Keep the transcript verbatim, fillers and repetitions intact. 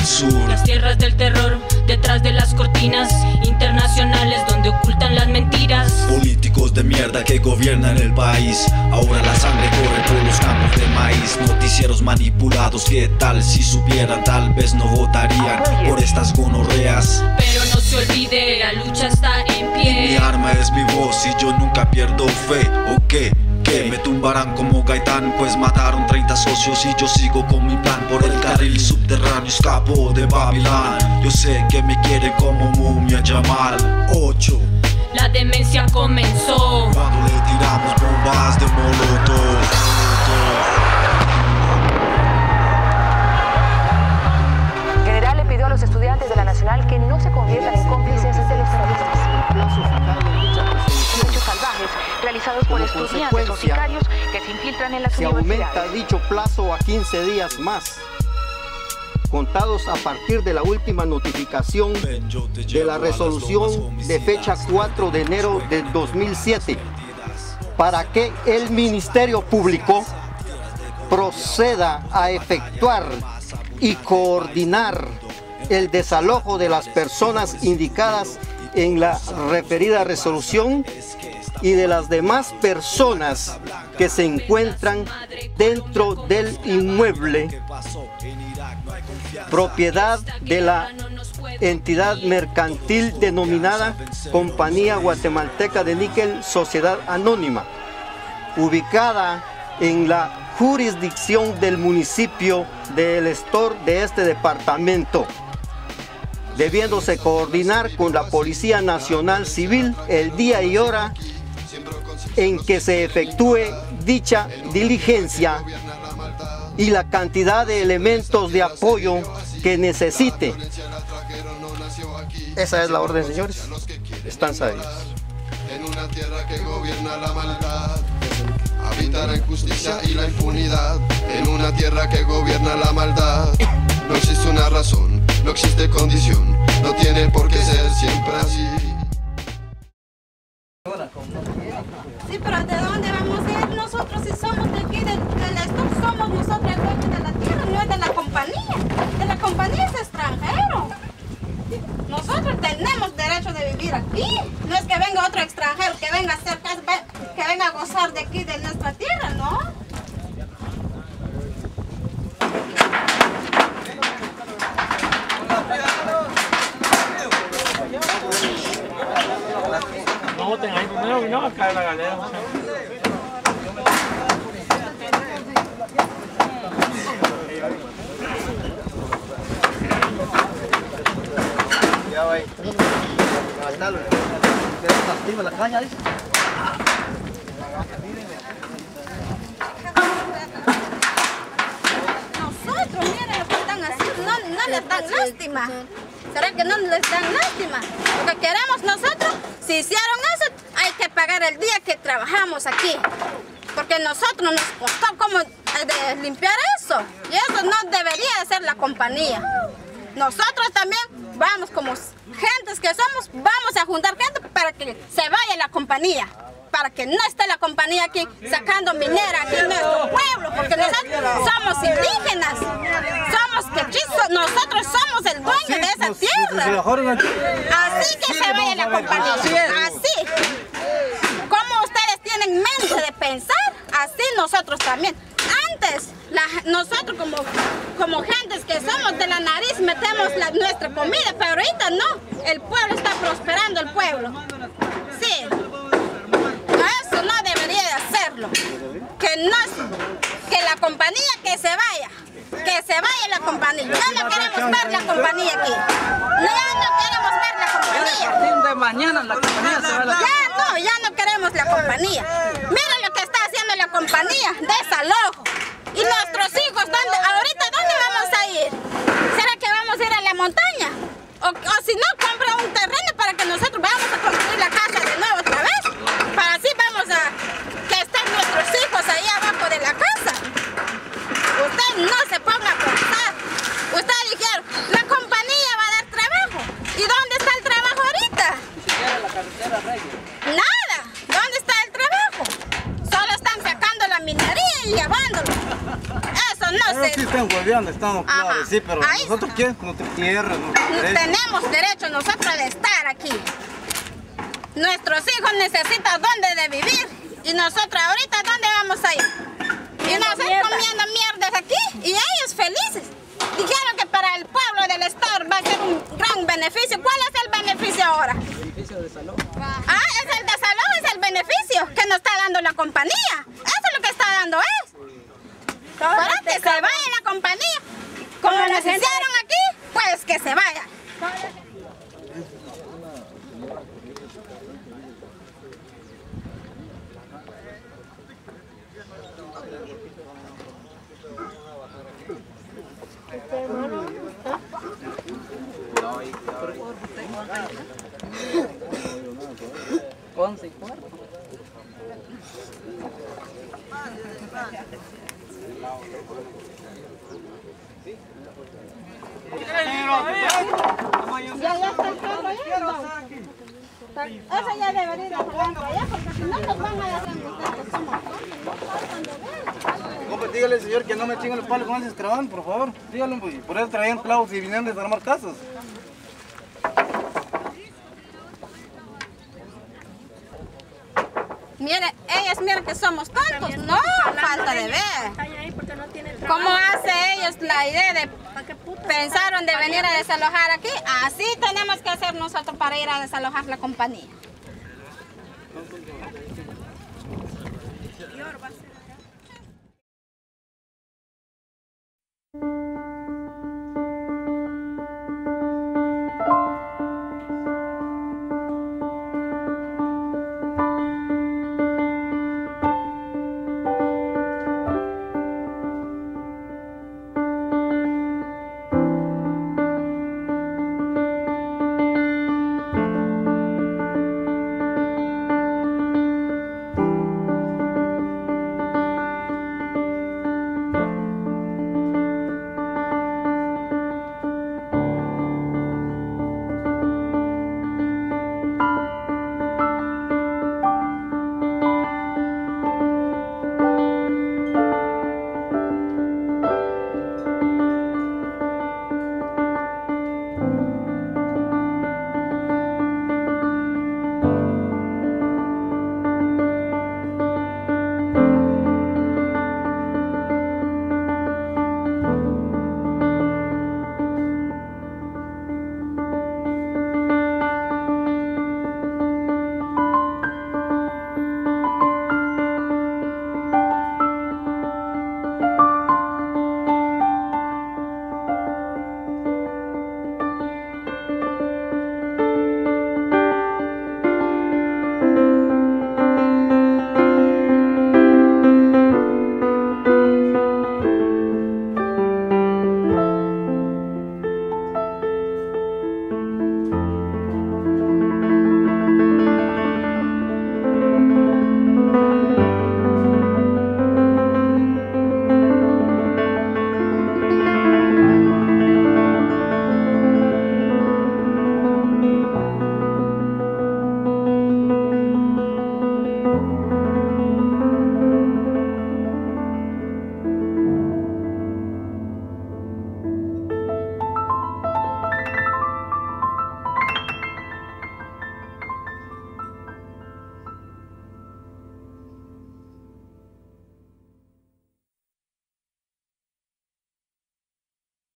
sur. Las tierras del terror, detrás de las cortinas internacionales donde ocultan las mentiras. Políticos de mierda que gobiernan el país. Ahora la sangre corre por los campos de maíz. Noticieros manipulados, ¿qué tal si supieran? Tal vez no votarían por estas gonorreas. Pero no se olvide, la lucha está en pie. Mi arma es mi voz y yo nunca pierdo fe. ¿O qué? ¿Qué? Me tumbarán como Gaitán, pues mataron treinta socios y yo sigo con mi plan. Por el carril subterráneo escapo de Babilán. Yo sé que me quiere como momia llamar. Ocho. La demencia comenzó cuando le tiramos bombas de molotov. El general le pidió a los estudiantes de la Nacional que no se conviertan en cómplices de los terroristas. Hechos salvajes realizados por estudiantes o sicarios que se infiltran en las se universidades. aumenta dicho plazo a quince días más, contados a partir de la última notificación de la resolución de fecha cuatro de enero del dos mil siete, para que el Ministerio Público proceda a efectuar y coordinar el desalojo de las personas indicadas en la referida resolución y de las demás personas que se encuentran dentro del inmueble propiedad de la entidad mercantil denominada Compañía Guatemalteca de Níquel Sociedad Anónima, ubicada en la jurisdicción del municipio de El Estor de este departamento, debiéndose coordinar con la Policía Nacional Civil el día y hora en que se efectúe dicha diligencia y la cantidad de elementos de apoyo que necesite. Esa es la orden, señores. Están sabios. En una tierra que gobierna la maldad, habita la injusticia y la impunidad. En una tierra que gobierna la maldad, no existe una razón, no existe condición, no tiene por qué ser siempre así. Sí, pero ¿de dónde vamos a ir nosotros si somos de aquí, del Estor? Somos nosotros el dueño de la tierra, no es de la compañía. De la compañía es extranjero. Nosotros tenemos derecho de vivir aquí. No es que venga otro extranjero que venga a hacer, que venga a gozar de aquí, de nuestra tierra, ¿no? No voten ahí primero y no va a caer la galera. Ya va ahí. Levantarlo. ¿Quieres lastima la caña, dice? Nosotros, miren lo que están haciendo, no, no les dan lástima. ¿Será que no les dan lástima? Lo que queremos nosotros, si hicieron eso, hay que pagar el día que trabajamos aquí. Porque nosotros nos costó como de limpiar eso. Y eso no debería de ser la compañía. Nosotros también vamos como gentes que somos, vamos a juntar gente para que se vaya la compañía. Para que no esté la compañía aquí sacando minera aquí en nuestro pueblo, porque nosotros somos indígenas, somos quechis, nosotros somos el dueño de esa tierra. Así que se vaya la compañía, así. Como ustedes tienen mente de pensar, así nosotros también. Antes, la, nosotros como, como gentes que somos de la nariz metemos la, nuestra comida, pero ahorita no, el pueblo está prosperando, el pueblo. Sí. Eso no debería de hacerlo. Que, no, que la compañía que se vaya. Que se vaya la compañía. Ya no queremos ver la compañía aquí. Ya no queremos ver la compañía. A partir de mañana la compañía se va a la... Ya no, ya no queremos la compañía. Miren lo que está haciendo la compañía. Desalojo. Y nuestros hijos, ¿dónde, ahorita dónde vamos a ir? ¿Será que vamos a ir a la montaña? O, o si no, compra un terreno para que nosotros vamos a construir la casa de nuevo otra vez. Para así vamos a que estén nuestros hijos ahí abajo de la casa. Usted no se ponga a pensar. Ustedes dijeron, la compañía va a dar trabajo. ¿Y dónde está el trabajo ahorita? Nada. ¿Dónde está el trabajo? Solo están sacando la minería y llevándolo. Eso no se... estén hueveando, estamos claros, sí, pero Ahí nosotros qué, nuestra tierra, nuestro derecho. Tenemos derecho nosotros de estar aquí. Nuestros hijos necesitan dónde de vivir y nosotros ahorita dónde vamos a ir. Y nosotros comiendo mierdas aquí y ellos felices. Dijeron que para el pueblo del estado va a ser un gran beneficio. ¿Cuál es el beneficio ahora? El beneficio de salud. Ah, es el desalojo, es el beneficio que nos está dando la compañía. Eso es lo que está dando es. Para que se vaya la compañía. Como nos hicieron aquí, pues que se vaya. once y cuarto. Ya, ya está el carro allá. Eso ya debería ir jalando allá porque si no nos van a hacer ustedes somos Compa, dígale al señor que no me chinguen los palos con ese escrabán, por favor. Dígale, pues, por eso traían clavos y vinieron a desarmar casas. Miren, ellos miren que somos tontos. No, falta de ver. ¿Cómo hace ellos la idea de pensaron de venir a desalojar aquí? Así tenemos que hacer nosotros para ir a desalojar la compañía.